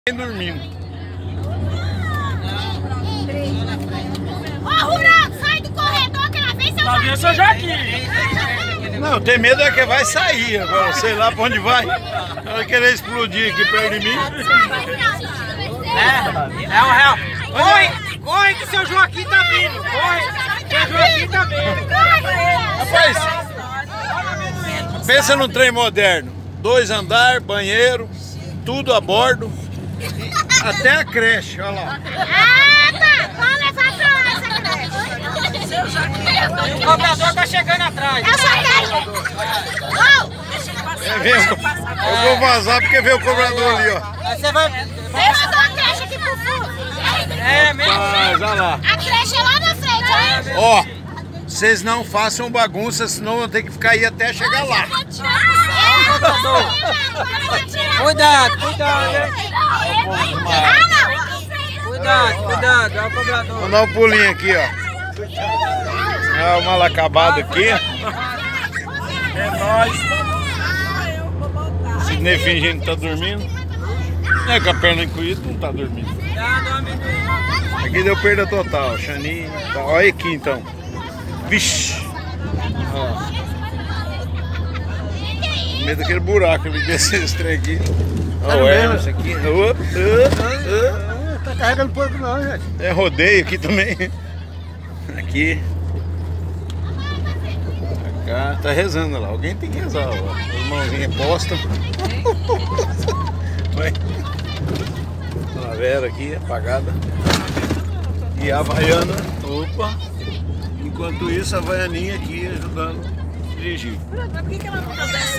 Dormindo. Ô, Rural, sai do corredor que ela vem, seu Joaquim. Não, tem medo é que vai sair agora, sei lá pra onde vai. Vai querer explodir aqui perto de mim. É um real. Corre que seu Joaquim tá vindo. Corre, seu Joaquim tá vindo. Rapaz, pensa num trem moderno. 2 andares, banheiro, tudo a bordo. Até a creche, olha lá. Ah, tá. Pode levar pra lá essa creche. O cobrador tá chegando atrás. Eu só quero. Eu vou vazar porque veio o cobrador ali, ó. Aí você vai... Deixa eu dar a creche aqui pro fundo. É mesmo? Mas, olha lá. A creche é lá na frente, ó. Ó, vocês não façam bagunça, senão eu tenho que ficar aí até chegar lá. Cuidado, cuidado, é o cobrador. Vou dar um pulinho aqui, ó. É o mal acabado aqui. É nóis. Sidney fingindo que tá dormindo. É com a perna encolhida, não tá dormindo. Aqui deu perda total, Xaninho. Tá. Olha aqui então. Vixe. Ó. No meio daquele buraco, ele desceu esse trem aqui. Olha o Hermes aqui. Tá carregando porco não, gente. É rodeio aqui também. Aqui. Cá, tá rezando lá. Alguém tem que rezar, ó. As mãozinhas postas. Vai. A Vera aqui, apagada. E a Havaiana. Opa. Enquanto isso, a Havaianinha aqui ajudando a dirigir.